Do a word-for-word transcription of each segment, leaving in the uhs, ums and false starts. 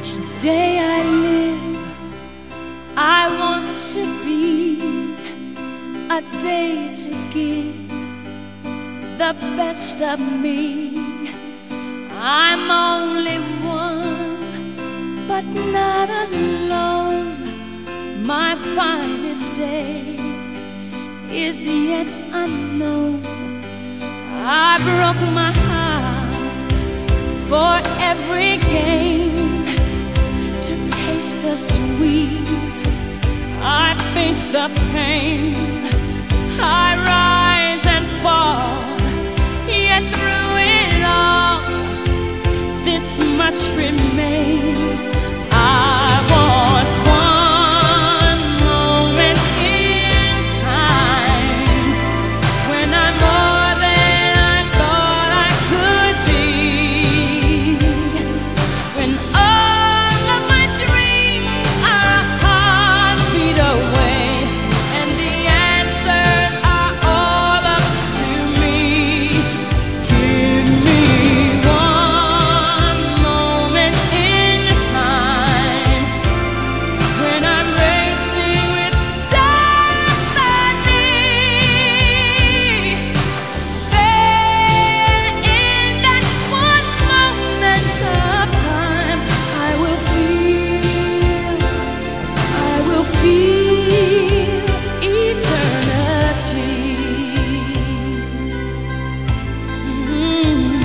Each day I live, I want to be a day to give the best of me. I'm only one, but not alone. My finest day is yet unknown. I broke my heart for every gain, to taste the sweet, I face the pain. I rise and fall, yet through it all, this much remains. I want one moment in time when I'm more than I thought I could be, when all of my dreams are a heartbeat away, and the answers are all up to me. Give me one moment in time when I'm racing with destiny. Then in that one moment of time, I will feel, I will feel eternity. Mhm.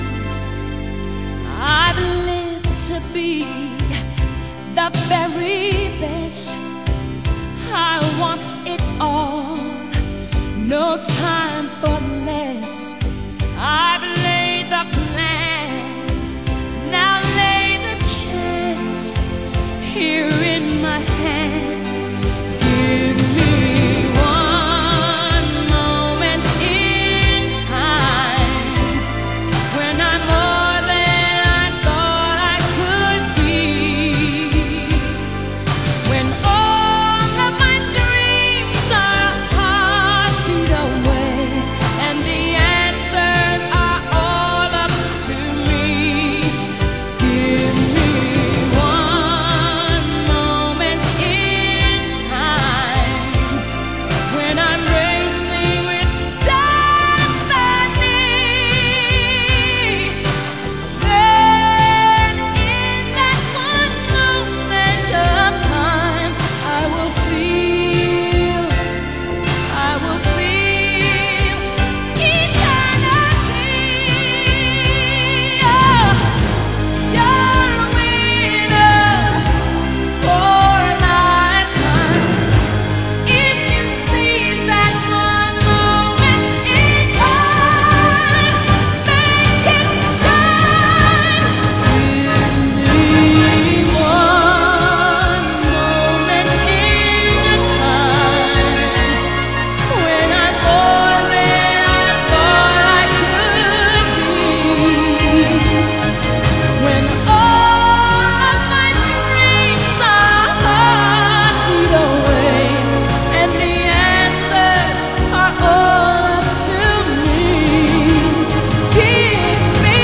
I've lived to be the very best. I want it all, no time for less. I've laid the plans, now lay the chance here in my hands. Give me one moment in time when I'm more than I thought I could be, when all of my dreams are a heartbeat away, and the answers are all up to me. Give me one moment in time when I'm racing with destiny. Then in that one moment of time, I will feel, I will feel eternity. Oh, you're a winner for a lifetime if you seize that one moment in time. Make it shine. Give me one moment in time when I'm more than I thought I could be, when all of my dreams are a heartbeat away, and the answers are all up to me. Give me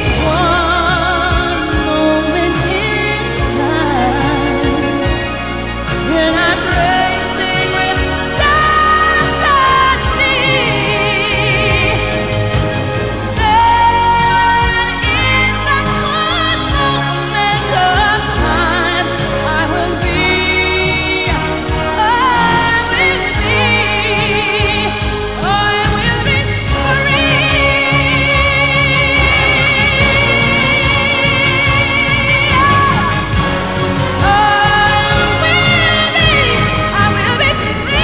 one moment in time when I'm racing with destiny. Then in that one moment of time, I will be, I will be, I will be free. I will be, I will be free.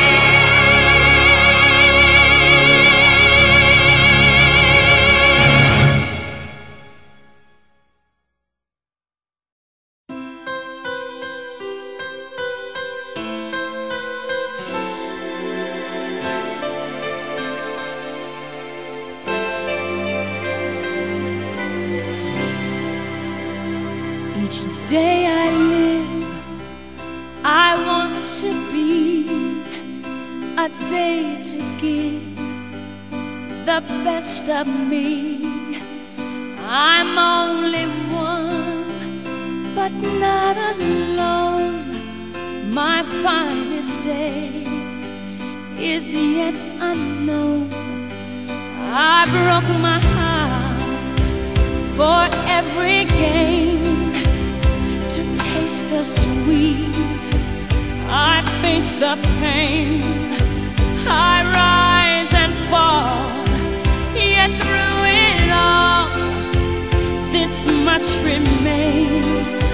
Each day I live, I want to be a day to give the best of me. I'm only one, but but not alone. My finest day is yet unknown. I broke my heart for every gain. To taste the sweet, I face the pain. I rise and fall, yet through it all, this much remains.